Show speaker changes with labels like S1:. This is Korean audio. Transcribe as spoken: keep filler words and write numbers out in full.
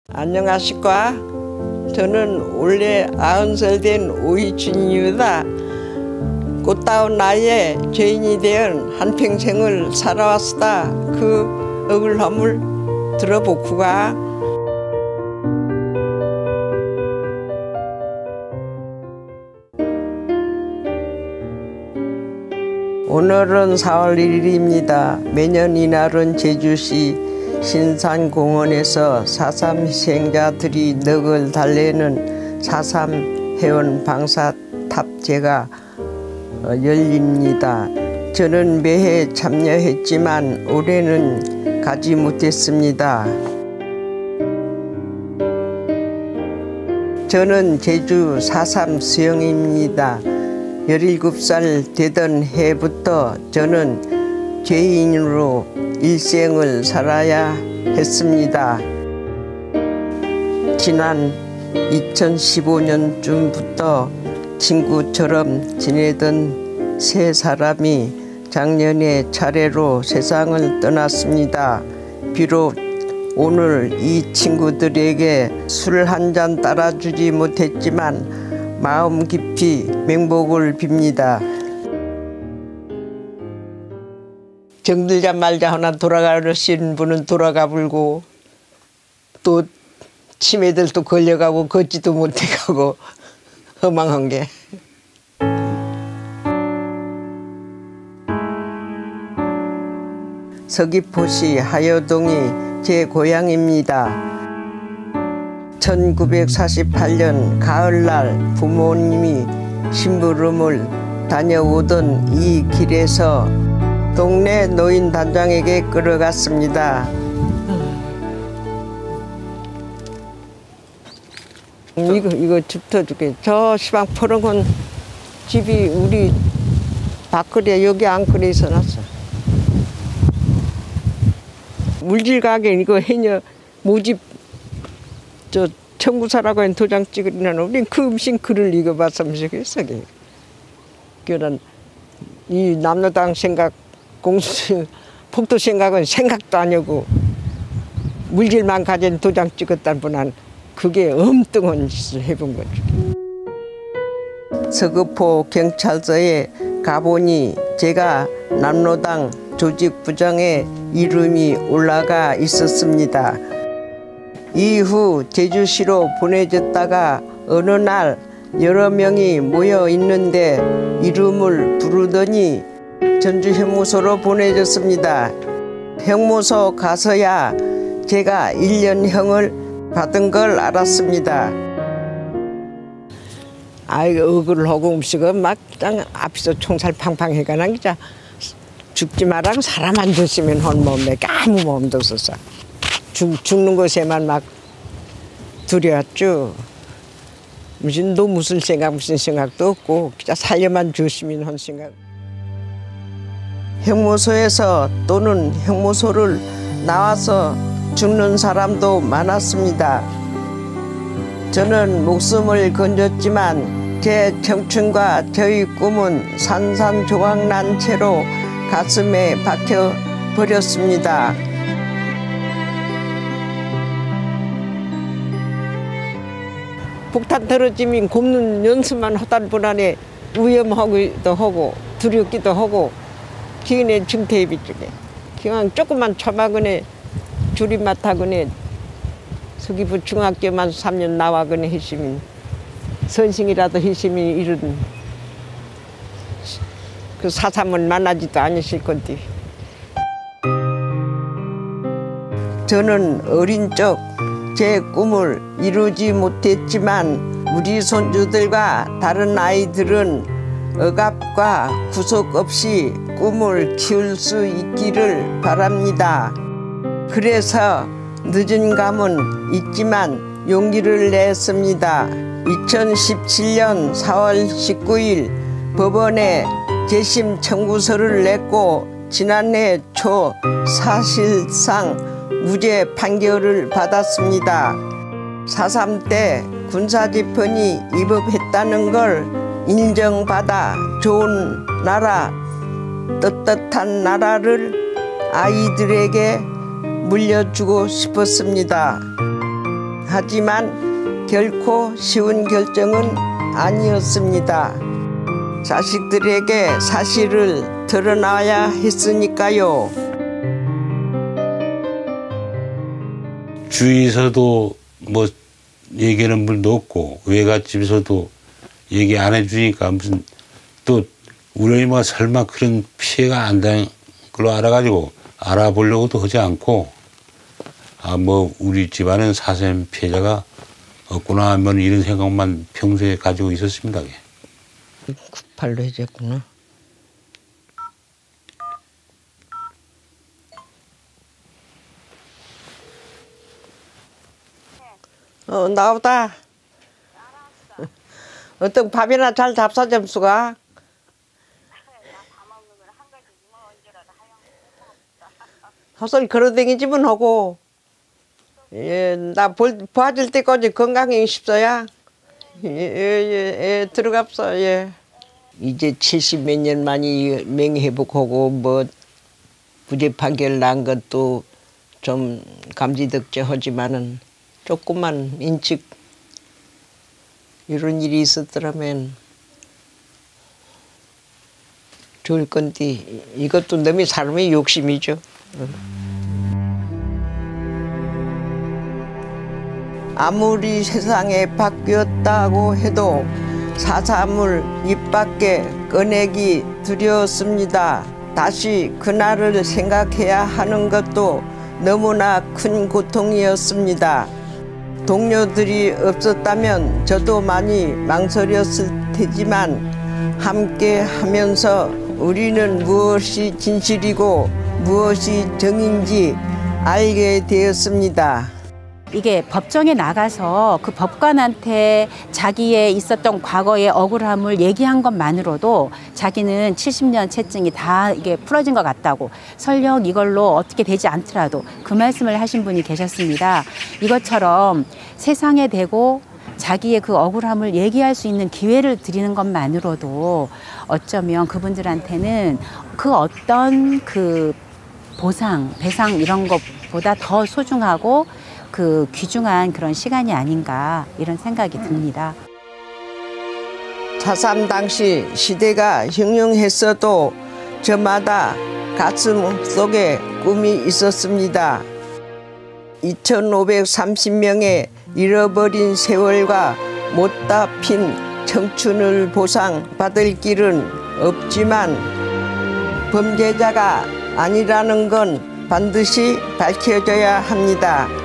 S1: 안녕하십니까. 저는 올해 아흔 살 된 오희춘입니다. 꽃다운 나이에 죄인이 되은 한평생을 살아왔다. 그 억울함을 들어보구가. 오늘은 사월 일일입니다. 매년 이날은 제주시 신산공원에서 사삼 희생자들이 넋을 달래는 사삼 회원 방사탑제가 열립니다. 저는 매해 참여했지만 올해는 가지 못했습니다. 저는 제주 사삼 수영입니다. 열일곱 살 되던 해부터 저는 죄인으로 일생을 살아야 했습니다. 지난 이천십오 년쯤부터 친구처럼 지내던 세 사람이 작년에 차례로 세상을 떠났습니다. 비록 오늘 이 친구들에게 술 한 잔 따라주지 못했지만 마음 깊이 맹복을 빕니다. 정들자 말자 하나 돌아가신 분은 돌아가 불고 또 치매들도 걸려가고 걷지도 못해가고 허망한 게. 서귀포시 하여동이 제 고향입니다. 천구백사십팔 년 가을날 부모님이 심부름을 다녀오던 이 길에서 동네 노인단장에게 끌어갔습니다. 이거 이거 짚어줄게. 저 시방 포렁은 집이 우리 밖으로 여기 안그래 있어놨어. 물질 가게 이거 해녀 모집 저 청구사라고 하는 도장 찍으려는 우린 그 음식 글을 읽어봤으면 좋겠어. 그런 이 남로당 생각 공수 폭도 생각은 생각도 아니고 물질만 가진 도장 찍었다는 분한 그게 엉뚱한 짓을 해본 거죠. 서귀포 경찰서에 가보니 제가 남로당 조직부장에 이름이 올라가 있었습니다. 이후 제주시로 보내졌다가 어느 날 여러 명이 모여 있는데 이름을 부르더니 전주형무소로 보내졌습니다. 형무소 가서야 제가 일 년형을 받은 걸 알았습니다. 아이 억울하고 음식은 막 앞에서 총살 팡팡 해가나 기자 죽지 마라고 사람 안 줬으면 한 몸에 아무 몸도 없었어. 죽, 죽는 것에만 막 두려웠죠. 무슨 너 무슨 생각 무슨 생각도 없고 그냥 살려만 주시면 한 생각. 형무소에서 또는 형무소를 나와서 죽는 사람도 많았습니다. 저는 목숨을 건졌지만 제 청춘과 저의 꿈은 산산조각난 채로 가슴에 박혀 버렸습니다. 폭탄 떨어지면 굽는 연습만 하던 분안에 위험하기도 하고 두렵기도 하고 기운의 중태입이 쪽에 그냥 조금만 처박으네 줄임맡아그네 서귀포 중학교만 삼 년 나와그네 했으면 선생이라도 했으면 이런 그 사삼은 만나지도 않으실 건데. 저는 어린 적 제 꿈을 이루지 못했지만 우리 손주들과 다른 아이들은 억압과 구속 없이 꿈을 키울 수 있기를 바랍니다. 그래서 늦은 감은 있지만 용기를 냈습니다. 이천십칠 년 사월 십구일 법원에 재심 청구서를 냈고 지난해 초 사실상 무죄 판결을 받았습니다. 사삼 때 군사재판이 위법했다는 걸 인정받아 좋은 나라, 떳떳한 나라를 아이들에게 물려주고 싶었습니다. 하지만 결코 쉬운 결정은 아니었습니다. 자식들에게 사실을 드러나야 했으니까요.
S2: 주위에서도 뭐 얘기하는 분도 없고 외갓집에서도 얘기 안 해주니까 무슨 또 우리 뭐 설마 그런 피해가 안 된 걸로 알아가지고 알아보려고도 하지 않고 아 뭐 우리 집안은 사생 피해자가 없구나 하면 이런 생각만 평소에 가지고 있었습니다.
S1: 구팔로 해줬구나. 어 나오다. 어떤 밥이나 잘 잡사 좀 수가. 헛소리 걸어다니지만 하고. 예, 나 볼, 봐줄 때까지 건강히 싶어야. 예, 예, 예, 들어갑서, 예. 이제 칠십 몇 년 만이 명예회복하고, 뭐, 부재 판결 난 것도 좀 감지덕지 하지만은 조금만 인측 이런 일이 있었더라면 좋을 건데, 이것도 너무 사람의 욕심이죠. 아무리 세상에 바뀌었다고 해도 사사물 입 밖에 꺼내기 두려웠습니다. 다시 그날을 생각해야 하는 것도 너무나 큰 고통이었습니다. 동료들이 없었다면 저도 많이 망설였을 테지만 함께 하면서 우리는 무엇이 진실이고 무엇이 정인지 알게 되었습니다.
S3: 이게 법정에 나가서 그 법관한테 자기의 있었던 과거의 억울함을 얘기한 것만으로도 자기는 칠십 년 채증이 다 이게 풀어진 것 같다고, 설령 이걸로 어떻게 되지 않더라도 그 말씀을 하신 분이 계셨습니다. 이것처럼 세상에 대고 자기의 그 억울함을 얘기할 수 있는 기회를 드리는 것만으로도 어쩌면 그분들한테는 그 어떤 그 보상, 배상 이런 것보다 더 소중하고 그 귀중한 그런 시간이 아닌가 이런 생각이 듭니다.
S1: 사삼 당시 시대가 흉흉했어도 저마다 가슴 속에 꿈이 있었습니다. 이천오백삼십 명의 잃어버린 세월과 못다 핀 청춘을 보상받을 길은 없지만 범죄자가 아니라는 건 반드시 밝혀져야 합니다.